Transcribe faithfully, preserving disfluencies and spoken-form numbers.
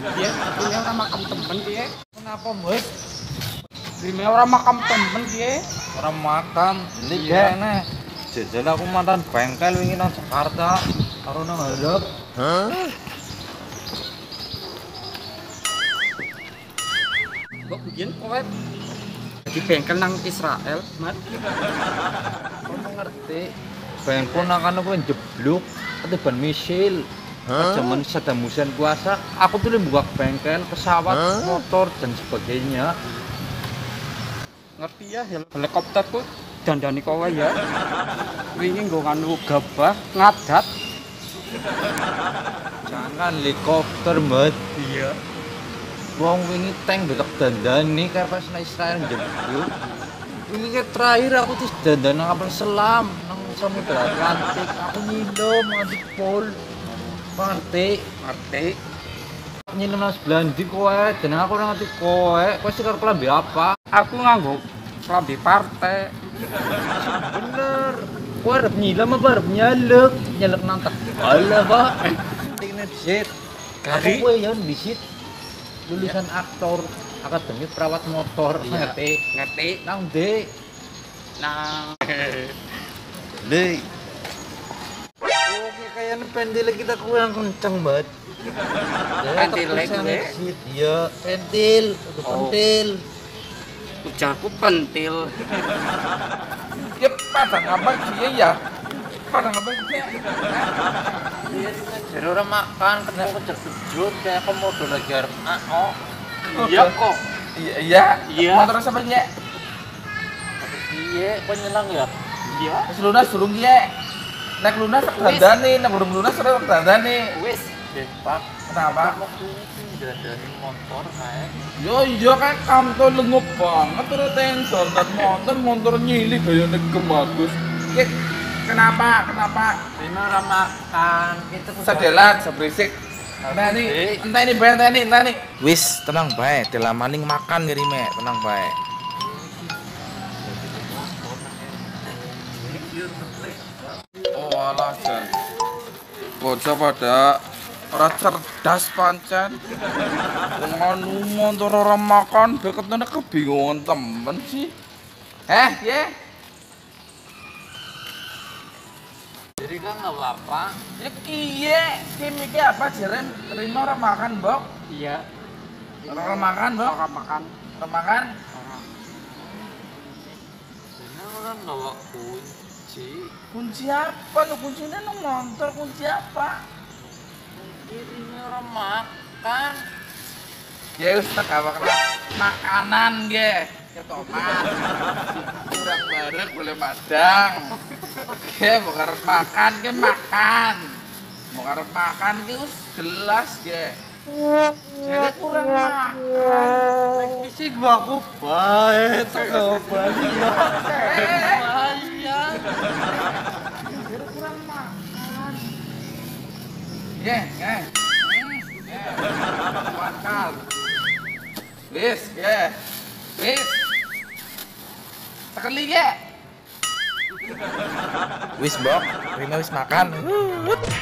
Piye? Rime ora makam temen piye? Kenapa, Mas? Rime ora makam temen piye? Orang makan, beli kene. Jajan aku mantan bengkel wingi nang Jakarta. Karo nang Arab. Mbok biyen kowe di bengkel nang Israel, Mat. Kamu ngerti? Bengkel nang kono kuwi jeblok, ketiban misil. Zaman Saddam Hussein kuasa, aku tuh buka bengkel, pesawat, motor dan sebagainya. Ngerti ya helikopterku dandani kowe ya. Wingi nggo nganu gabah ngadat. Jangan helikopter, Mas. Iya. Wong wingi tank betok dandani kayak pas nang Israel jeblok. Wingi ke terakhir aku tuh dandan nang kapal selam nang Samudra Atlantik. Aku nyilom ngadep pol. Ngerti? Ngerti. Nyilem nang sebelah ndi kowe? Jeneng aku ora ngerti kowe. Kowe sing karo klambi apa? Aku nganggo klambi partai. Bener. Kowe arep nyilam apa arep nyalek? Nyalek nang Tegal apa? Ini disit. Aku kowe ya disit. Lulusan aktor, akademi perawat motor. Ngerti? Ngerti. Nang ndi? Nang Lei. Oke, kayaknya pendil kita kurang kenceng banget. Pentil gue. Iya, pentil, udah Oh. pentil. ujarku pentil. Ya padang apa dia ya? Padang apa dia? Jadi orang makan, kena kejar gedut, kayak komodo lagi harap oh. Iya kok. Iya, iya. Iya. Motor sama dia. Iya, kok nyelang ya? Iya. Terus lunas suruh dia. Naik lunas dandani, naik burung lunas suruh dandani. Wis. Pak, Kenapa? waktu ini dandani motor kayak. Yo iya kan kamu tuh lengup banget terus tensor dan motor motor nyili gaya negem bagus. Ki, kenapa? Kenapa? Ini orang makan, kita Sadelat, sebrisik. Nah ini, entah ini bae, entah ini, entah ini. Wis, tenang bae, dilamaning makan ngirime, tenang bae. Oh alah jan. Bocah pada ora cerdas pancen. Wong anu motor ora makan, deketane kebingungan temen sih. Eh, ye. jadi kan nggak apa-apa. Ya kiye, ki mikir apa jeren terima ora makan, Bok? Iya. Ora makan, Bok? Ora makan. Ora makan? Ini orang nggak kunci. Kunci apa? Lu kuncinya nang motor, kunci apa? Ini orang makan. Ya wis tak apa makanan ge. Ya tomat. Kurang bareng boleh padang. Oke, mau karep makan ge makan. Mau karep makan ge wis jelas ge. Jadi kurang makan. Isi gua aku baik, tak balik. Iya. Jadi kurang makan. Ye, ye. Ye. Makan. Wis, ye. Wis. Sekali ye. Wis, Bok, Rima wis makan.